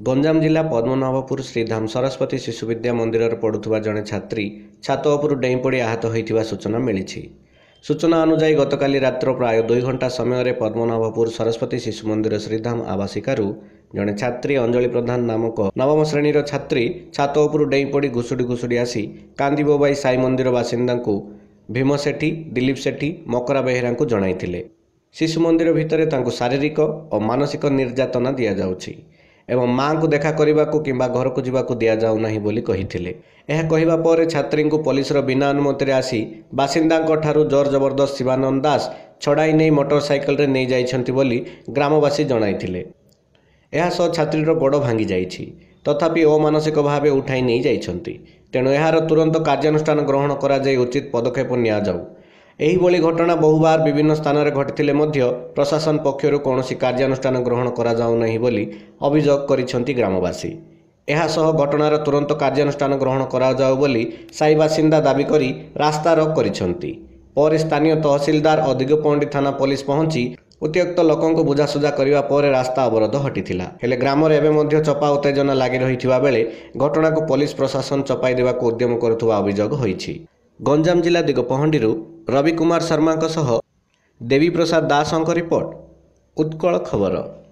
गंजाम जिला पद्मनाभपुर श्रीधाम सरस्वती शिशु विद्या मंदिर पढ़ुवा जड़े छात्री छात उपरू डेई पड़ी आहत होता सूचना मिली। सूचना अनुजाई गतकाली रात्र प्राय 2 घंटा समय पद्मनाभपुर सरस्वती शिशु मंदिर श्रीधाम आवासिकारु जड़े छात्री अंजलि प्रधान नामक नवम श्रेणीर छात्री छात उपरू डेई पड़ी घुषुड़ी घुषुड़ी आसी कांदी बोबाई साई मंदिर बासिंदा भीम सेठी, दिलीप सेठी, मकरा बेहेरा जणाइथिले। शिशु मंदिर भितर तांको शारीरिक और मानसिक निर्यातना दि जाउछि एवं मां को देखा करने को किंबा घर को जावाक दि जाऊ नहीं बोली कहिथिले। यह कहिबा पर छात्री को पुलिसर बिना अनुमति आसी बासिंदा जोर जबरदस्त शिवानंद दास छड़ाई नहीं मोटरसाइकेल रे नहीं जाइछंती बोली ग्रामवासी जणाइथिले। यह सह छात्रीर गोड़ भांगी जाइछि तथापि अमानसिक भाव उठाई नहीं जाइछंती। तेणु यार तुरंत कार्यानुष्ठान ग्रहण करा जाय उचित पदक्षेप निया जाऊ। एहिभଳି घटना बहुबार विभिन्न स्थान में घटिथिले मध्य प्रशासन पक्षर कौन कार्यानुष्ठान ग्रहण करा जाऊ नहीं बोली अभियोग करिसेंती ग्रामवासी। एहासह घटनार तुरंत कार्यानुष्ठान ग्रहण करा जाऊ बोली साई बासिंदा दाबी करी रास्ता रोक करिसेंती। पर स्थानीय तहसीलदार और दिगपहंडी थाना पुलिस पहुंची उत्त्यक्त लोकों बुझासुझा करने पर रास्ता अवरोध हटिथिला। हेले ग्राम रे एबे मध्य चपा उत्तेजना लागि रहिथिबा बेले घटना को पुलिस प्रशासन चपाई देबाक उद्यम करुवा अभियोग होइछि। गंजाम जिला दिगपहंडीरू रवि कुमार शर्मा सह देवी प्रसाद दास रिपोर्ट उत्कल खबर।